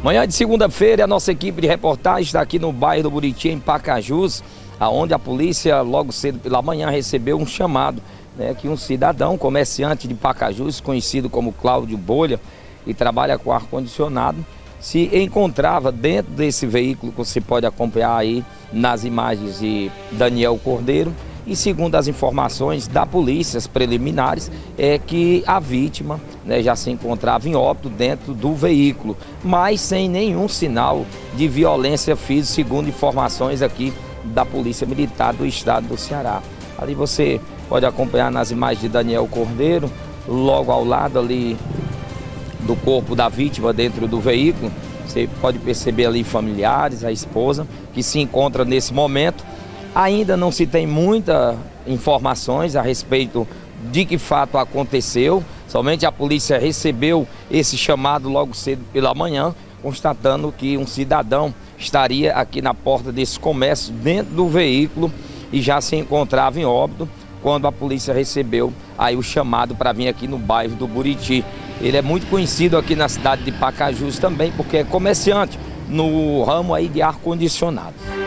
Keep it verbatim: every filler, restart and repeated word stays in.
Manhã de segunda-feira, a nossa equipe de reportagem está aqui no bairro do Buriti, em Pacajus, aonde a polícia logo cedo pela manhã recebeu um chamado, né, que um cidadão, comerciante de Pacajus, conhecido como Cláudio Bolha, e trabalha com ar-condicionado, se encontrava dentro desse veículo que você pode acompanhar aí nas imagens de Daniel Cordeiro. E segundo as informações da polícia, as preliminares, é que a vítima, né, já se encontrava em óbito dentro do veículo, mas sem nenhum sinal de violência física, segundo informações aqui da Polícia Militar do Estado do Ceará. Ali você pode acompanhar nas imagens de Daniel Cordeiro, logo ao lado ali do corpo da vítima dentro do veículo, você pode perceber ali familiares, a esposa, que se encontra nesse momento. Ainda não se tem muitas informações a respeito de que fato aconteceu, somente a polícia recebeu esse chamado logo cedo pela manhã, constatando que um cidadão estaria aqui na porta desse comércio, dentro do veículo, e já se encontrava em óbito, quando a polícia recebeu aí o chamado para vir aqui no bairro do Buriti. Ele é muito conhecido aqui na cidade de Pacajus também, porque é comerciante no ramo aí de ar-condicionado.